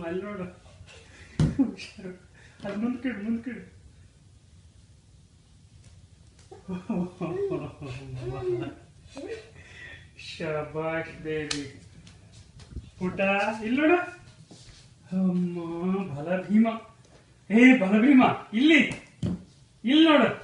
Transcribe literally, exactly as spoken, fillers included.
ಅಲ್ಲಿ ನೋಡು ಅದು ಮುಂದ್ಕಿಡು ಮುಂದ್ಕಿಡು ಶಬಾಷ್ ಬೇಬಿ ಪುಟ ಇಲ್ಲಿ ನೋಡು ಅಮ್ಮ ಬಲ ಭೀಮ ಏ ಬಲ ಭೀಮ ಇಲ್ಲಿ ಇಲ್ಲಿ ನೋಡು